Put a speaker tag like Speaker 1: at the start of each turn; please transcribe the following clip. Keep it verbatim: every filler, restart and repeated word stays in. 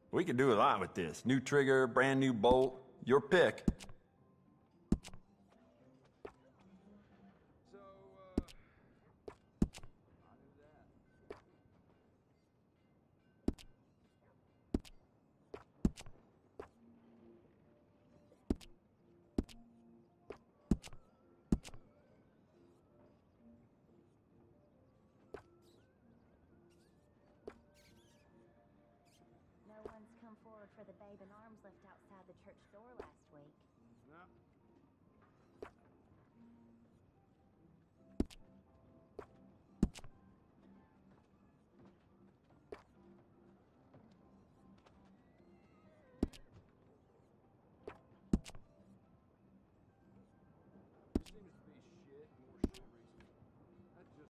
Speaker 1: We could do a lot with this. New trigger, brand new bolt. Your pick.